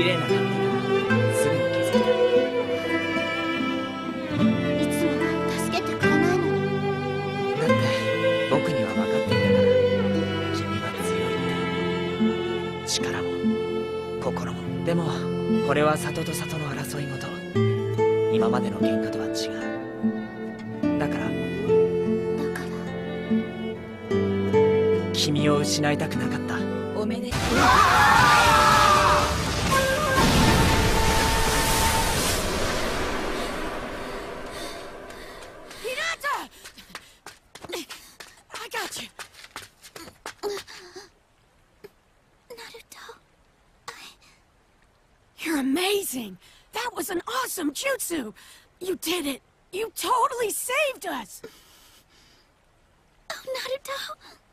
麗な髪だからすぐに気づいた。 いつもは助けてくれないのに。 だって僕には分かっていたから。君は強いって。力も心も。でもこれは里と里の争い事。今までの喧嘩とは違う。だから君を失いたくなかった。 おめでとう。 You're amazing! That was an awesome jutsu! You did it! You totally saved us! Oh, Naruto!